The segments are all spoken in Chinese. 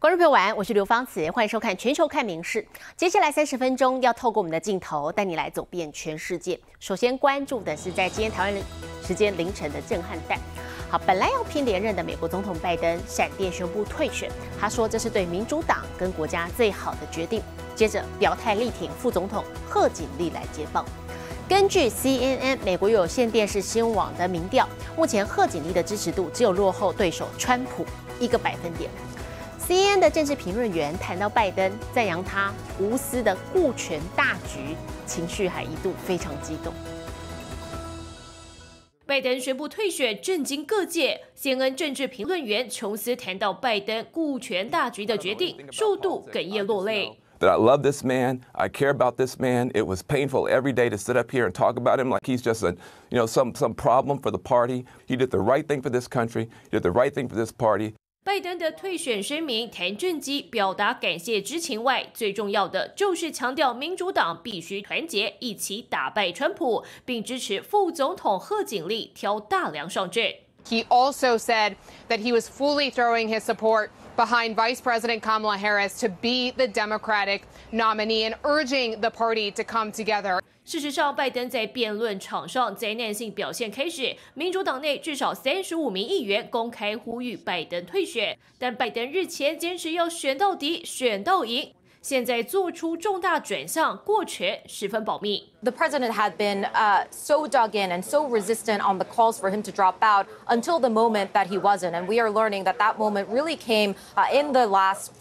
观众朋友晚安，我是刘芳慈，欢迎收看《全球看名事》。接下来30分钟要透过我们的镜头带你来走遍全世界。首先关注的是在今天台湾时间凌晨的震撼弹。好，本来要拼连任的美国总统拜登闪电宣布退选，他说这是对民主党跟国家最好的决定。接着表态力挺副总统贺锦丽来接棒。根据 CNN 美国有线电视新闻网的民调，目前贺锦丽的支持度只有落后对手川普1个百分点。CNN 的政治评论员谈到拜登，赞扬他无私的顾全大局，情绪还一度非常激动。 拜登宣布退选，震惊各界。CNN 政治评论员琼斯谈到拜登顾全大局的决定，数度哽咽落泪。 That I love this man, I care about this man. It was painful every day to sit up here and talk about him like he's just some problem for the party. He did the right thing for this country. He did the right thing for this party. 拜登的退选声明谈政绩，表达感谢之情外，最重要的就是强调民主党必须团结，一起打败川普，并支持副总统贺锦丽挑大梁上阵。 He also said that he was fully throwing his support behind Vice President Kamala Harris to be the Democratic nominee and urging the party to come together. 事实上，拜登在辩论场上灾难性表现开始，民主党内至少35名议员公开呼吁拜登退选，但拜登日前坚持要选到底、选到赢。现在做出重大转向，过权十分保密。 The president had been so dug in and so resistant on the calls for him to drop out until the moment that he wasn't. And we are learning that that moment really came in the last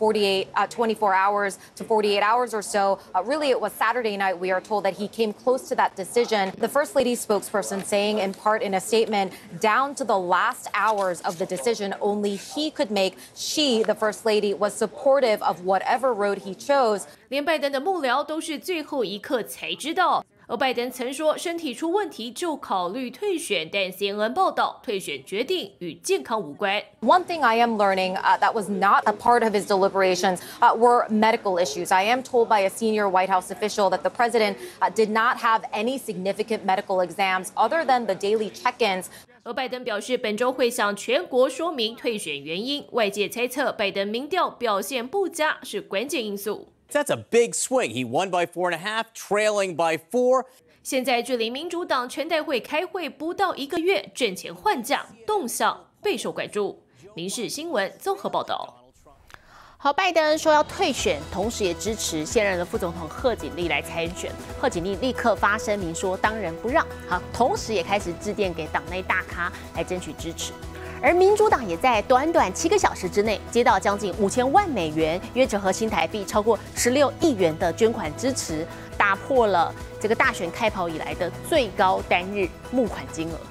24 hours to 48 hours or so. Really, it was Saturday night. We are told that he came close to that decision. The First Lady's spokesperson saying in part in a statement, down to the last hours of the decision, only he could make. She, the First Lady, was supportive of whatever road he chose. 连拜登的幕僚都是最后一刻才知道。而拜登曾说身体出问题就考虑退选，但 CNN 报道退选决定与健康无关。 One thing I am learning that was not a part of his deliberations were medical issues. I am told by a senior White House official that the president did not have any significant medical exams other than the daily check-ins. 而拜登表示，本周会向全国说明退选原因。外界猜测，拜登民调表现不佳是关键因素。 That's a big swing. He won by 4.5, trailing by 4. 现在距离民主党全代会开会不到1个月，阵前换将动向备受关注。民视新闻综合报道。 好，拜登说要退选，同时也支持现任的副总统贺锦丽来参选。贺锦丽立刻发声明说，当仁不让。好，同时也开始致电给党内大咖来争取支持。而民主党也在短短7个小时之内接到将近5000万美元，约折合新台币超过16亿元的捐款支持，打破了这个大选开跑以来的最高单日募款金额。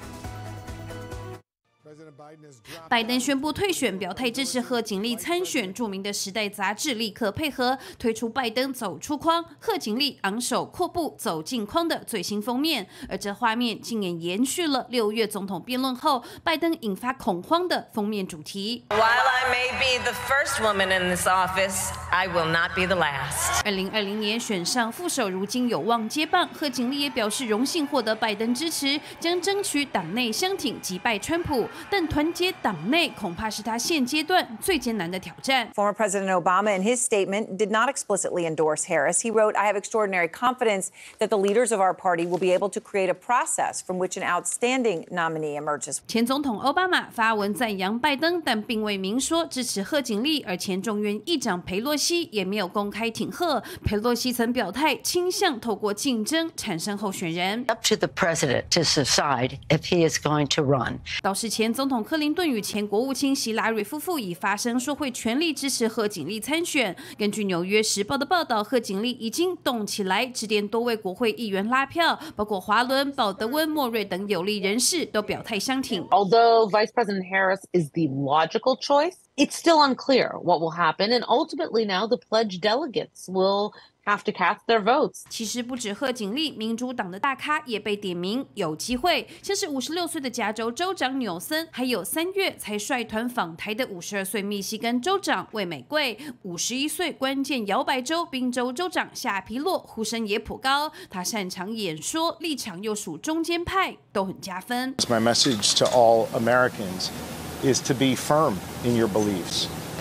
拜登宣布退选，表态支持贺锦丽参选。著名的《时代》杂志立刻配合推出拜登走出框，贺锦丽昂首阔步走进框的最新封面。而这画面竟也延续了6月总统辩论后拜登引发恐慌的封面主题。 While I may be the first woman in this office, I will not be the last. 2020年选上副手，如今有望接棒。贺锦丽也表示荣幸获得拜登支持，将争取党内相挺击败川普。但团结党内恐怕是他现阶段最艰难的挑战。 Former President Obama, in his statement, did not explicitly endorse Harris. He wrote, "I have extraordinary confidence that the leaders of our party will be able to create a process from which an outstanding nominee emerges." 前总统奥巴马发文赞扬拜登，但并未明说支持贺锦丽。而前众院议长裴洛西也没有公开挺贺。裴洛西曾表态倾向透过竞争产生候选人。 Up to the president to decide if he is going to run. 倒是前总统克林顿与前国务卿希拉蕊夫妇已发声说会全力支持贺锦丽参选。根据《纽约时报》的报道，贺锦丽已经动起来，致电多位国会议员拉票，包括华伦、保德温、莫瑞等有力人士都表态相挺。 Although Vice President Harris is the logical choice, it's still unclear what will happen, and ultimately now the pledged delegates will have to cast their votes. 其实不止贺锦丽，民主党的大咖也被点名有机会，像是56岁的加州州长纽森，还有3月才率团访台的52岁密西根州长魏美贵，51岁关键摇摆州宾州州长夏皮洛呼声也颇高。他擅长演说，立场又属中间派，都很加分。 My message to all Americans is to be firm in your beliefs.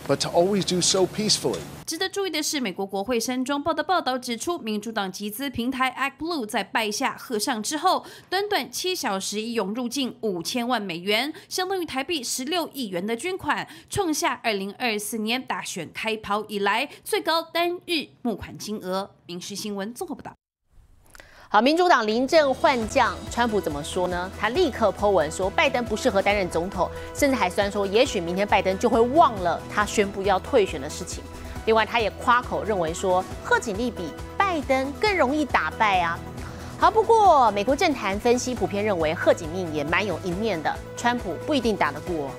but to always do so peacefully. 值得注意的是，美国国会山庄报的报道指出，民主党集资平台 ActBlue 在拜下贺上之后，短短7小时已涌入近5000万美元，相当于台币16亿元的捐款，创下2024年大选开跑以来最高单日募款金额。民视新闻综合报道。 好，民主党临阵换将，川普怎么说呢？他立刻po文说，拜登不适合担任总统，甚至还酸说，也许明天拜登就会忘了他宣布要退选的事情。另外，他也夸口认为说，贺锦丽比拜登更容易打败啊。好，不过美国政坛分析普遍认为，贺锦丽也蛮有一面的，川普不一定打得过。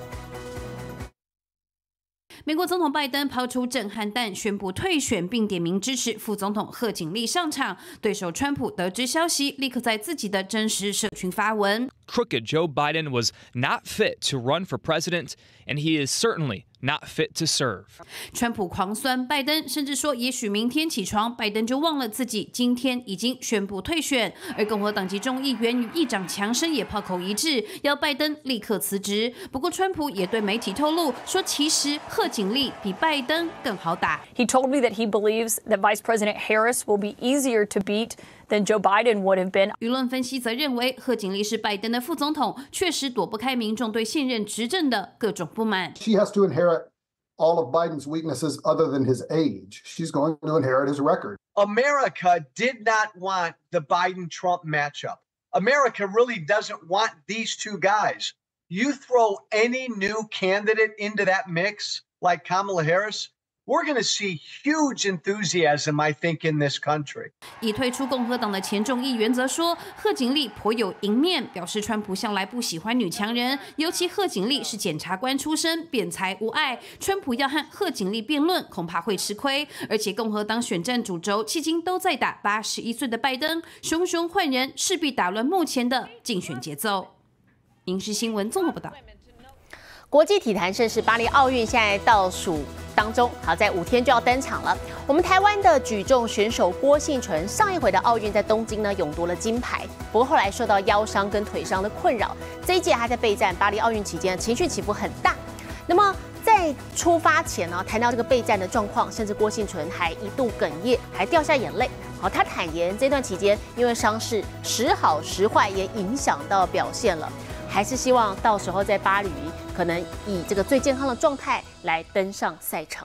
美国总统拜登抛出震撼弹，宣布退选，并点名支持副总统贺锦丽上场。对手川普得知消息，立刻在自己的真实社群发文。 Crooked Joe Biden was not fit to run for president, and he is certainly not fit to serve. 川普狂酸拜登，甚至说也许明天起床，拜登就忘了自己今天已经宣布退选。而共和党籍众议员与议长强生也炮口一致，要拜登立刻辞职。不过川普也对媒体透露说，其实贺锦丽比拜登更好打。 He told me that he believes that Vice President Harris will be easier to beat than Joe Biden would have been. 舆论分析则认为，贺锦丽是拜登的副总统，确实躲不开民众对现任执政的各种不满。 She has to inherit all of Biden's weaknesses other than his age. She's going to inherit his record. America did not want the Biden-Trump matchup. America really doesn't want these two guys. You throw any new candidate into that mix, like Kamala Harris, we're going to see huge enthusiasm, I think, in this country. 已退出共和党的前众议员则说，贺锦丽颇有赢面，表示川普向来不喜欢女强人，尤其贺锦丽是检察官出身，辩才无碍，川普要和贺锦丽辩论，恐怕会吃亏。而且共和党选战主轴迄今都在打81岁的拜登，熊熊换人势必打乱目前的竞选节奏。民视新闻综合报道。 国际体坛盛事巴黎奥运现在倒数当中，好在5天就要登场了。我们台湾的举重选手郭婞淳，上一回的奥运在东京呢勇夺了金牌，不过后来受到腰伤跟腿伤的困扰，这一届他在备战巴黎奥运期间情绪起伏很大。那么在出发前呢，谈到这个备战的状况，甚至郭婞淳还一度哽咽，还掉下眼泪。好，他坦言这段期间因为伤势时好时坏，也影响到表现了。还是希望到时候在巴黎，可能以这个最健康的状态来登上赛场。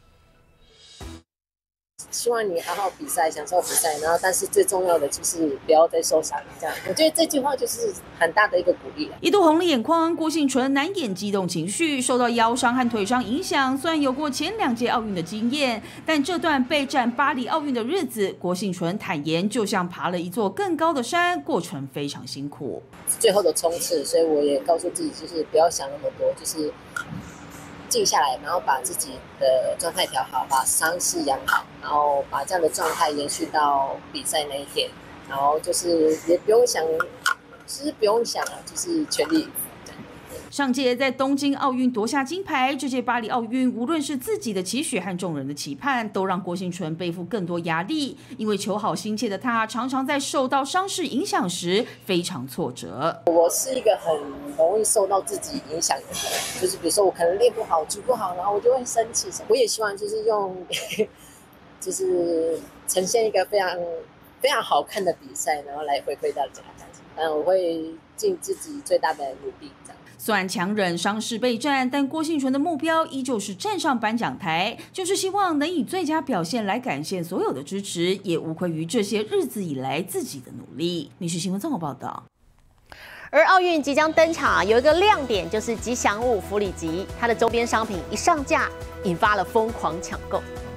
希望你好好比赛，享受比赛，然后但是最重要的就是不要再受伤。这样，我觉得这句话就是很大的一个鼓励。 一度红了眼眶，郭婞淳难掩激动情绪，受到腰伤和腿伤影响。虽然有过前2届奥运的经验，但这段备战巴黎奥运的日子，郭婞淳坦言就像爬了一座更高的山，过程非常辛苦。 最后的冲刺，所以我也告诉自己，就是不要想那么多，就是静下来，然后把自己的状态调好，把伤势养好，然后把这样的状态延续到比赛那一天，然后就是也不用想，其实不用想了，就是全力以赴。 上届在东京奥运夺下金牌，这届巴黎奥运无论是自己的期许和众人的期盼，都让郭婞淳背负更多压力。因为求好心切的他，常常在受到伤势影响时非常挫折。 我是一个很容易受到自己影响的人，就是比如说我可能练不好、举不好，然后我就会生气。我也希望就是用，就是呈现一个非常好看的比赛，然后来回馈到大家。我会尽自己最大的努力，这样。 虽然强忍伤势备战，但郭婞淳的目标依旧是站上颁奖台，就是希望能以最佳表现来感谢所有的支持，也无愧于这些日子以来自己的努力。民视新闻综合报道。 而奥运即将登场，有一个亮点就是吉祥物弗里吉，它的周边商品一上架，引发了疯狂抢购。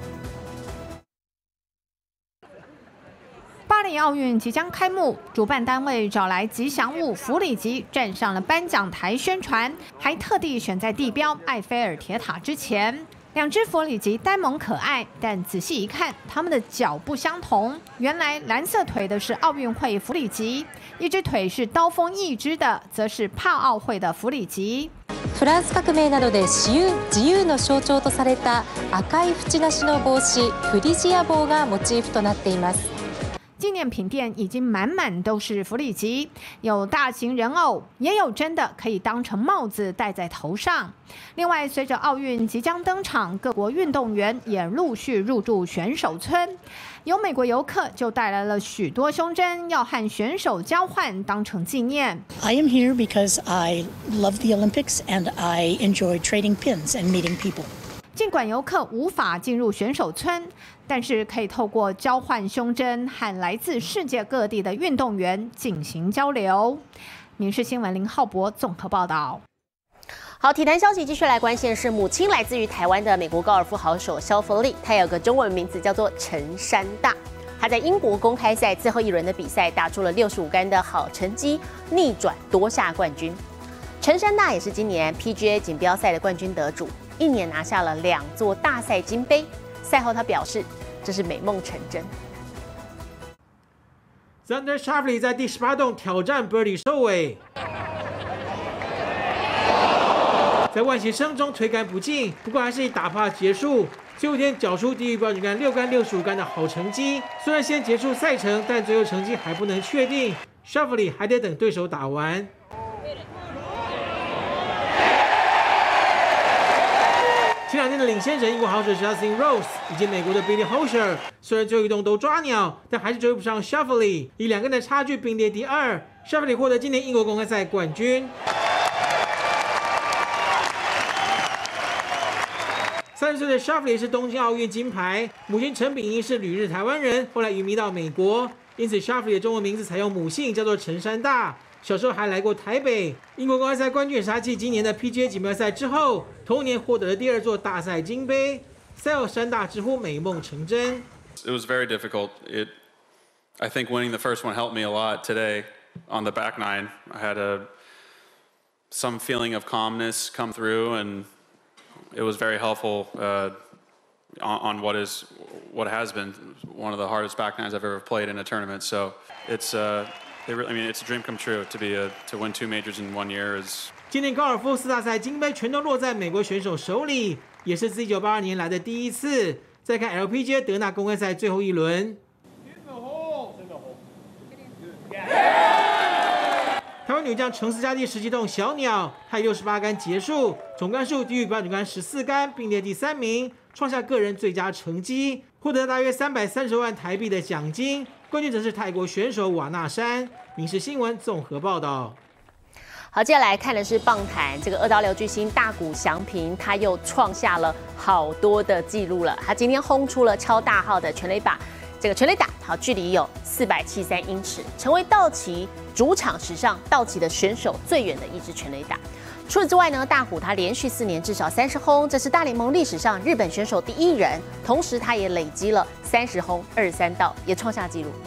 巴黎奥运即将开幕，主办单位找来吉祥物弗里吉站上了颁奖台宣传，还特地选在地标埃菲尔铁塔之前。2只弗里吉呆萌可爱，但仔细一看，它们的脚不相同。原来蓝色腿的是奥运会弗里吉，一只腿是刀锋一只的，则是帕奥会的弗里吉。 フランス革命などで自由の象徴とされた赤い縁なしの帽子フリジア帽がモチーフとなっています。 纪念品店已经满满都是福里吉，有大型人偶，也有真的可以当成帽子戴在头上。另外，随着奥运即将登场，各国运动员也陆续入驻选手村。有美国游客就带来了许多胸针，要和选手交换，当成纪念。 I am here because I love the Olympics and I enjoy trading pins and meeting people. 尽管游客无法进入选手村，但是可以透过交换胸针和来自世界各地的运动员进行交流。民视新闻林浩博综合报道。 好，体坛消息继续来关心的是，母亲来自于台湾的美国高尔夫好手肖佛利，他有个中文名字叫做陈山大。他在英国公开赛最后一轮的比赛打出了65杆的好成绩，逆转夺下冠军。陈山大也是今年 PGA 锦标赛的冠军得主。一年拿下了2座大赛金杯。赛后他表示，这是美梦成真。 Xander Schauffele 在第18洞挑战 birdie 收尾，在万喜声中推杆不进，不过还是以打趴结束。最后一天缴出低于标准杆6杆65杆的好成绩。虽然先结束赛程，但最后成绩还不能确定。Schauffele 还得等对手打完。前2天的领先人英国好手 Justin Rose 以及美国的 Billy Horschel， 虽然最后一洞都抓鸟，但还是追不上 Schauffele， 以2杆的差距并列第2。Schauffele 获得今年英国公开赛冠军。30岁的 Schauffele 是东京奥运金牌，母亲陈炳英是旅日台湾人，后来移民到美国，因此 Schauffele 的中文名字采用母姓，叫做陈山大。小时候还来过台北，英国公开赛冠军也是他继今年的 PGA 锦标赛之后，同年获得了第2座大赛金杯。赛后山大直呼美梦成真。 It was very difficult. I think winning the first one helped me a lot today on the back nine. I had some feeling of calmness come through, and it was very helpful on what has been one of the hardest back nines I've ever played in a tournament. So it's it's a dream come true to win 2 majors in 1 year. 今年高尔夫4大赛金杯全都落在美国选手手里，也是自1982年来的第一次。再看 LPGA 德纳公开赛最后一轮，台湾女将程思佳第17洞小鸟，她以68杆结束，总杆数低于标准杆14杆，并列第3名，创下个人最佳成绩，获得大约330万台币的奖金。冠军则是泰国选手瓦纳山。民视新闻综合报道。 好，接下来看的是棒坛，这个2刀流巨星大谷翔平，他又创下了好多的记录了。他今天轰出了超大号的全垒打，这个全垒打好距离有473英尺，成为道奇主场史上道奇的选手最远的一支全垒打。除此之外呢，大谷他连续4年至少30轰，这是大联盟历史上日本选手第1人。同时，他也累积了30轰23盗，也创下纪录。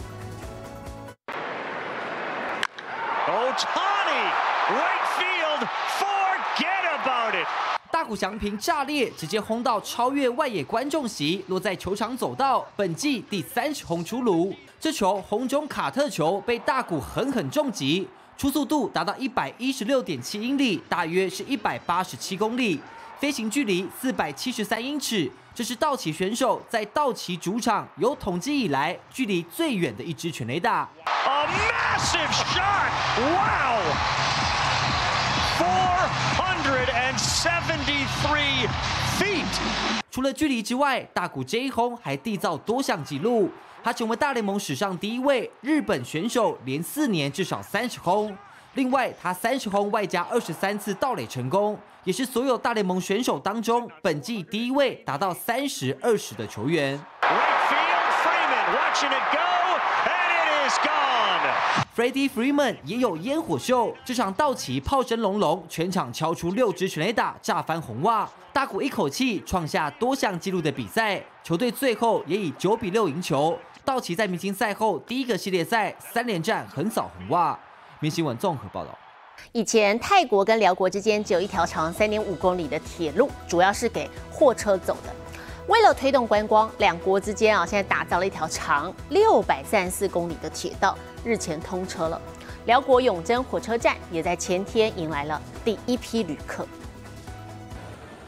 Right field, forget about it. 大谷翔平炸裂，直接轰到超越外野观众席，落在球场走道，本季第30轰出炉。这球红中卡特球被大谷狠狠重击，初速度达到116.7英里，大约是187公里，飞行距离473英尺。这是道奇选手在道奇主场有统计以来距离最远的一支全垒打。 A massive shot! Wow! 473 feet. 除了距离之外，大谷这一轰还缔造多项纪录，他成为大联盟史上第1位日本选手连4年至少30轰。另外，他30轰外加23次盗垒成功，也是所有大联盟选手当中本季第1位达到30-20的球员。Freddie Freeman 也有烟火秀，这场道奇炮声隆隆，全场敲出6支全垒打，炸翻红袜。大谷一口气创下多项纪录的比赛，球队最后也以9-6赢球。道奇在明星赛后第1个系列赛3连战横扫红袜。民新闻综合报道。 以前泰国跟辽国之间只有一条长3.5公里的铁路，主要是给货车走的。为了推动观光，2国之间现在打造了一条长634公里的铁道，日前通车了。辽国永贞火车站也在前天迎来了第1批旅客。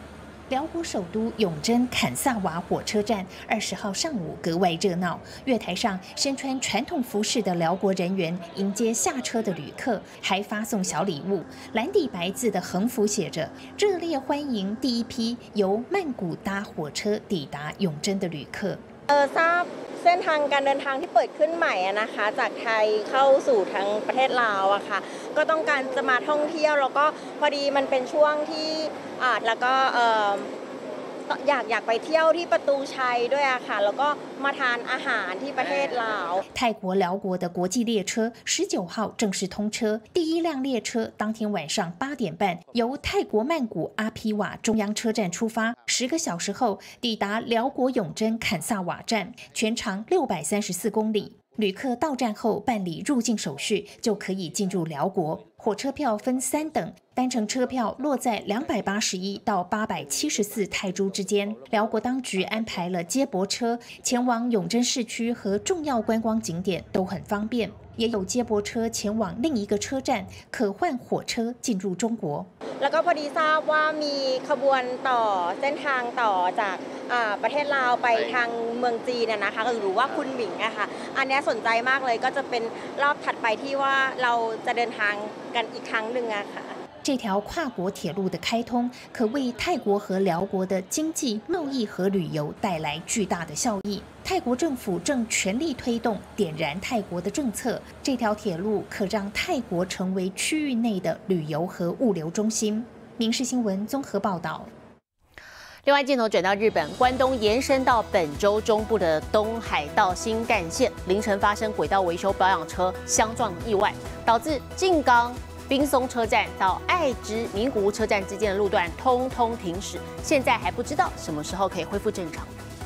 辽国首都永贞坎萨瓦火车站20号上午格外热闹，月台上身穿传统服饰的辽国人员迎接下车的旅客，还发送小礼物。蓝底白字的横幅写着“热烈欢迎第一批由曼谷搭火车抵达永贞的旅客”。 ทราบเส้นทางการเดินทางที่เปิดขึ้นใหม่นะคะจากไทยเข้าสู่ทางประเทศลาวอะค่ะก็ต้องการจะมาท่องเที่ยวแล้วก็พอดีมันเป็นช่วงที่แล้วก็อยากไปเที่ยวที่ประตูชัยด้วยอะค่ะแล้วก็มาทานอาหารที่ประเทศลาว泰国辽国的国际列车19号正式通车，第一辆列车当天晚上8点半由泰国曼谷阿皮瓦中央车站出发，10个小时后抵达辽国永贞坎萨瓦站，全长634公里。旅客到站后办理入境手续，就可以进入辽国。火车票分3等，单程车票落在281到874泰铢之间。辽国当局安排了接驳车前往永贞市区和重要观光景点都很方便，也有接驳车前往另一个车站，可换火车进入中国。 แล้วก็พอดีทราบว่ามีขบวนต่อเส้นทางต่อจากประเทศลาวไปทางเมืองจีนนะคะหรือว่าคุนหมิงอะค่ะอันนี้สนใจมากเลยก็จะเป็นรอบถัดไปที่ว่าเราจะเดินทางกันอีกครั้งหนึ่งอะค่ะ这条跨国铁路的开通，可为泰国和辽国的经济、贸易和旅游带来巨大的效益。泰国政府正全力推动点燃泰国的政策，这条铁路可让泰国成为区域内的旅游和物流中心。民视新闻综合报道。 另外，镜头转到日本关东，延伸到本州中部的东海道新干线，凌晨发生轨道维修保养车相撞意外，导致静冈滨松车站到爱知名古屋车站之间的路段通通停驶，现在还不知道什么时候可以恢复正常。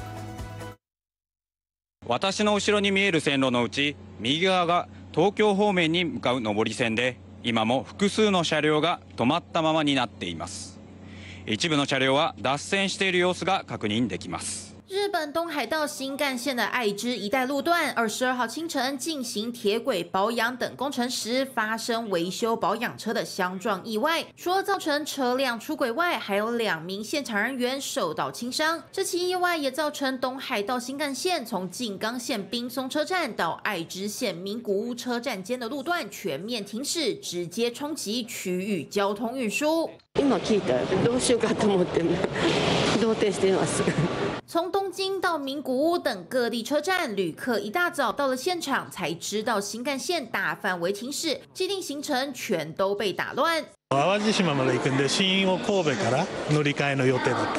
私の後ろに見える線路のうち、右側が東京方面に向かう上り線で、今も複数の車両が止まったままになっています。一部の車両は脱線している様子が確認できます。 日本东海道新干线的爱知一带路段，22号清晨进行铁轨保养等工程时，发生维修保养车的相撞意外。除了造成车辆出轨外，还有2名现场人员受到轻伤。这起意外也造成东海道新干线从静冈县滨松车站到爱知县名古屋车站间的路段全面停驶，直接冲击区域交通运输。 今聞いたどうしようかと思って動転しています。 从东京到名古屋等各地车站，旅客一大早到了现场，才知道新干线大范围停驶，既定行程全都被打乱。 淡路島まで行くんで、新大神戸から乗り換えの予定だった。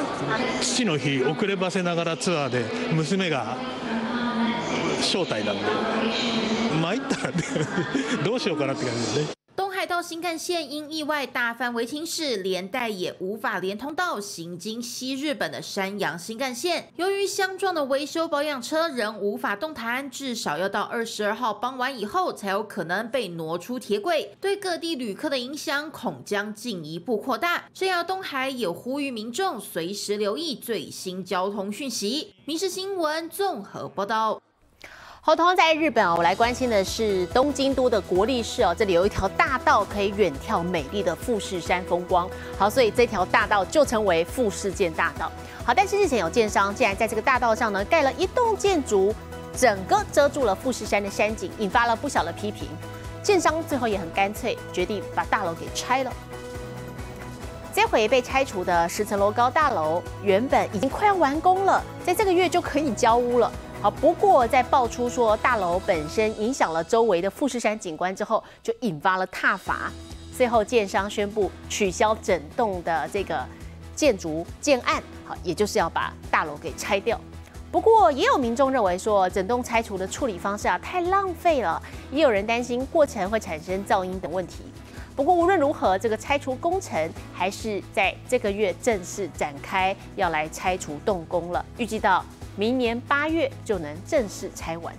父の日遅ればせながらツアーで娘が招待なんで、参ったらどうしようかなって感じですね。 东海道新干线因意外大范围停驶，连带也无法连通到行经西日本的山阳新干线。由于相撞的维修保养车仍无法动弹，至少要到22号傍晚以后才有可能被挪出铁轨，对各地旅客的影响恐将进一步扩大。这样，东海也呼吁民众随时留意最新交通讯息。民视新闻综合报道。 好，同样在日本我来关心的是东京都的国立市这里有一条大道可以远眺美丽的富士山风光。好，所以这条大道就称为富士见大道。好，但是日前有建商竟然在这个大道上呢盖了一栋建筑，整个遮住了富士山的山景，引发了不小的批评。建商最后也很干脆，决定把大楼给拆了。这回被拆除的10层楼高大楼，原本已经快要完工了，在这个月就可以交屋了。好，不过在爆出说大楼本身影响了周围的富士山景观之后，就引发了挞伐。最后建商宣布取消整栋的这个建筑建案，好，也就是要把大楼给拆掉。不过也有民众认为说，整栋拆除的处理方式太浪费了，也有人担心过程会产生噪音等问题。不过无论如何，这个拆除工程还是在这个月正式展开，要来拆除动工了，预计到明年8月就能正式拆完。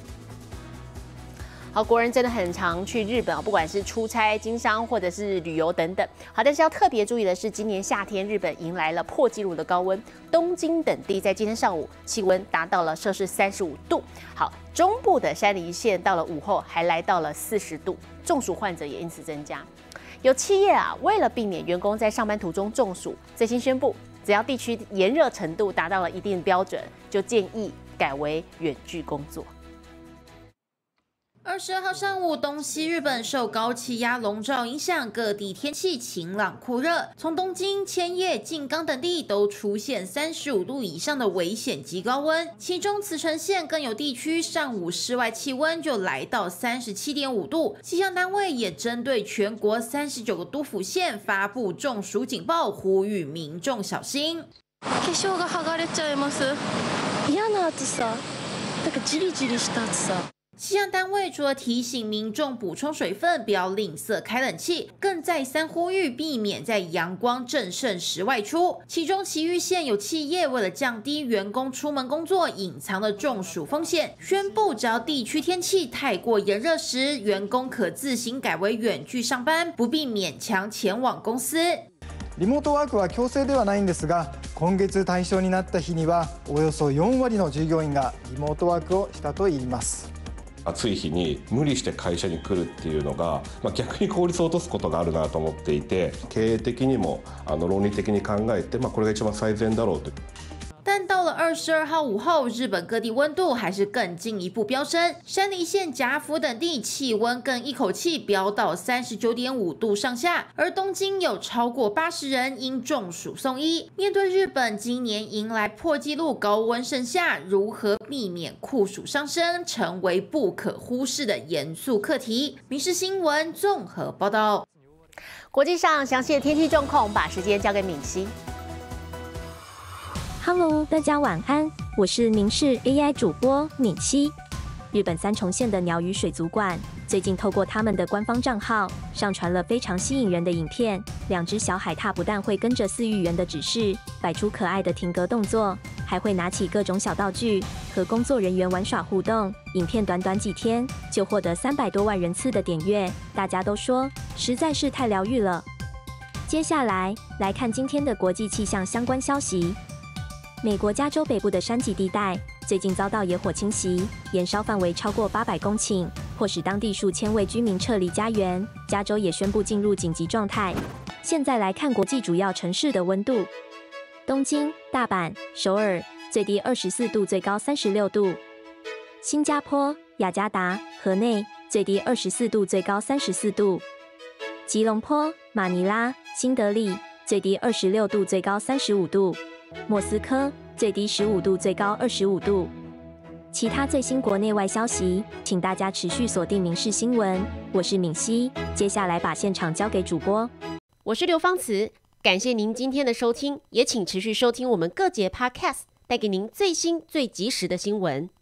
好，国人真的很常去日本，不管是出差、经商或者是旅游等等。好，但是要特别注意的是，今年夏天日本迎来了破纪录的高温，东京等地在今天上午气温达到了摄氏35度。好，中部的山梨县到了午后还来到了40度，中暑患者也因此增加。有企业为了避免员工在上班途中中暑，最新宣布只要地区炎热程度达到了一定标准，就建议改为远距工作。 22号上午，东西日本受高气压笼罩影响，各地天气晴朗酷热。从东京、千叶、静冈等地都出现35度以上的危险极高温，其中茨城县更有地区上午室外气温就来到37.5度。气象单位也针对全国39个都府县发布中暑警报，呼吁民众小心。 化粧が剥がれちゃいます。嫌な暑さ。なんかジリジリした暑さ。 气象单位除了提醒民众补充水分，不要吝啬开冷气，更再三呼吁避免在阳光正盛时外出。其中埼玉县有企业为了降低员工出门工作隐藏的中暑风险，宣布只要地区天气太过炎热时，员工可自行改为远距上班，不必勉強前往公司。 リモートワークは強制ではないんですが、今月対象になった日にはおよそ4割の従業員がリモートワークをしたといいます。 暑い日に無理して会社に来るっていうのが、逆に効率を落とすことがあるなと思っていて、経営的にも論理的に考えて、これが一番最善だろうと。 但到了22号午后，日本各地温度还是更进一步飙升，山梨县甲府等地气温更一口气飙到39.5度上下，而东京有超过80人因中暑送医。面对日本今年迎来破纪录高温盛夏，如何避免酷暑上升，成为不可忽视的严肃课题。民视新闻综合报道。 国际上详细的天气状况，我们把时间交给敏熙。 Hello， 大家晚安，我是民视 AI 主播敏熙。日本三重县的鸟羽水族馆最近透过他们的官方账号上传了非常吸引人的影片，两只小海獭不但会跟着饲育员的指示摆出可爱的停格动作，还会拿起各种小道具和工作人员玩耍互动。影片短短几天就获得300多万人次的点阅，大家都说实在是太疗愈了。接下来来看今天的国际气象相关消息。美国加州北部的山脊地带最近遭到野火侵袭，燃烧范围超过800公顷，迫使当地数千位居民撤离家园。加州也宣布进入紧急状态。现在来看国际主要城市的温度：东京、大阪、首尔最低24度，最高36度；新加坡、雅加达、河内最低24度，最高34度；吉隆坡、马尼拉、新德里最低26度，最高35度。莫斯科最低15度，最高25度。其他最新国内外消息，请大家持续锁定民视新闻。我是敏熙，接下来把现场交给主播。 我是刘芳慈，感谢您今天的收听，也请持续收听我们各节 Podcast， 带给您最新最及时的新闻。